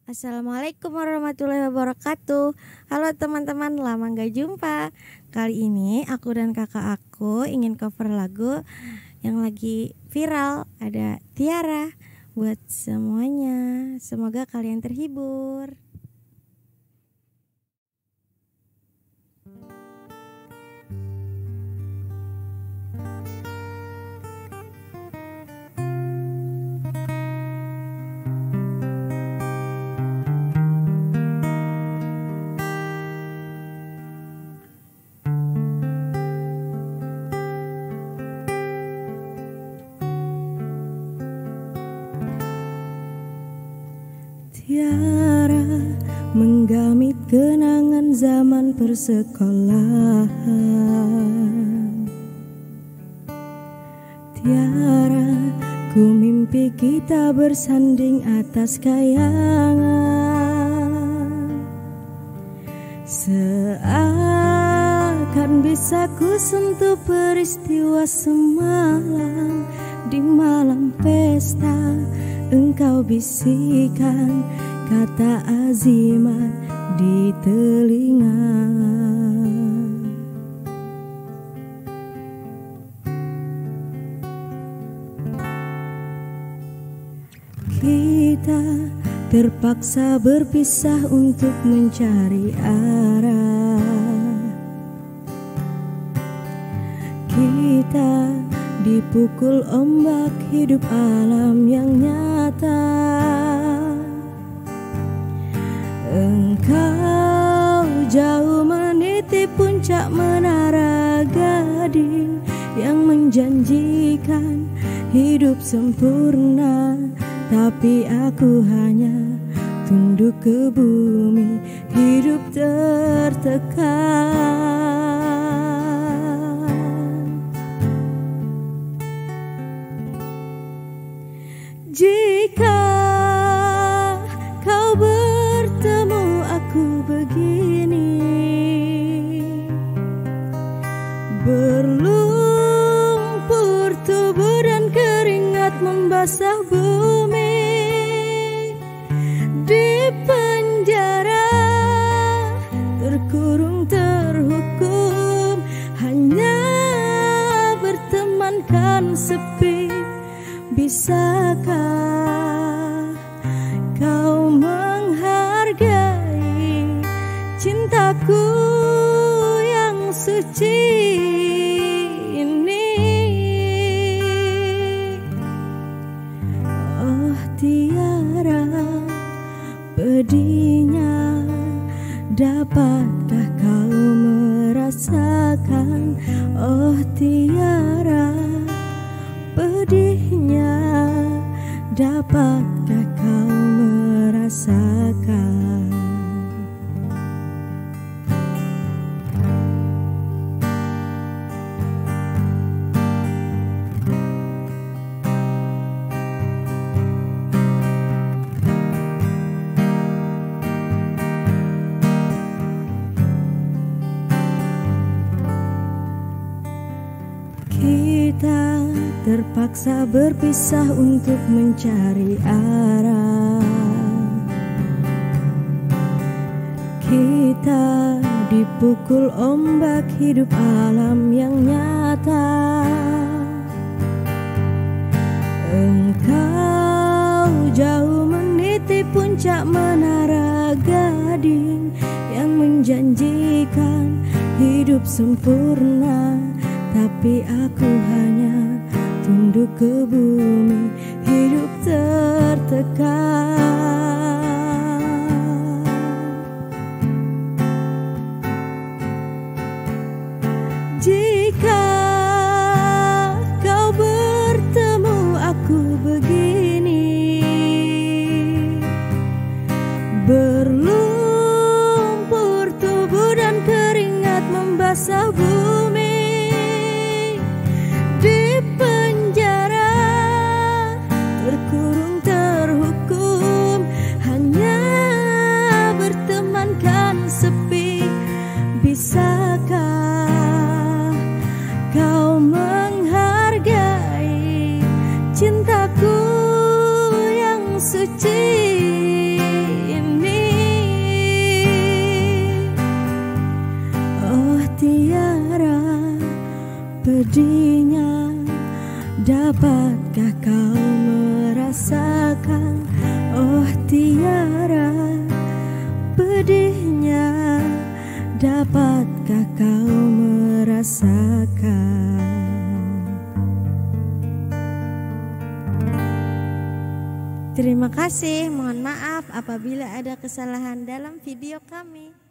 Assalamualaikum warahmatullahi wabarakatuh. Halo teman-teman, lama gak jumpa. Kali ini aku dan kakak aku ingin cover lagu yang lagi viral, ada Tiara. Buat semuanya, semoga kalian terhibur. Tiara menggamit kenangan zaman persekolahan. Tiara, ku mimpi kita bersanding atas kayangan. Seakan bisa ku sentuh peristiwa semalam. Di malam pesta engkau bisikan kata azimat di telinga. Kita terpaksa berpisah untuk mencari arah. Kita dipukul ombak hidup alam yang nyata. Engkau jauh meniti puncak menara gading yang menjanjikan hidup sempurna, tapi aku hanya tunduk ke bumi, hidup tertekan. Jika kau bertemu aku begini, berlumpur tubuh dan keringat membasah bumi, di penjara terkurung terhukum, hanya bertemankan sepi. Bisakah kau menghargai cintaku yang suci ini? Oh Tiara, pedihnya dapatkah kau merasakan? Oh Tiara, pedihnya dapatkah kau merasakan? Kita terpaksa berpisah untuk mencari arah. Kita dipukul ombak hidup alam yang nyata. Engkau jauh meniti puncak menara gading yang menjanjikan hidup sempurna, tapi aku hanya tunduk ke bumi, hidup tertekan. Jika kau bertemu aku begini, berlumpur tubuh dan keringat membasah bumi, terkurung terhukum, hanya bertemankan sepi. Bisakah kau menghargai cintaku yang suci ini? pedihnya, dapatkah kau merasakan? Oh Tiara, pedihnya, dapatkah kau merasakan? Terima kasih, mohon maaf apabila ada kesalahan dalam video kami.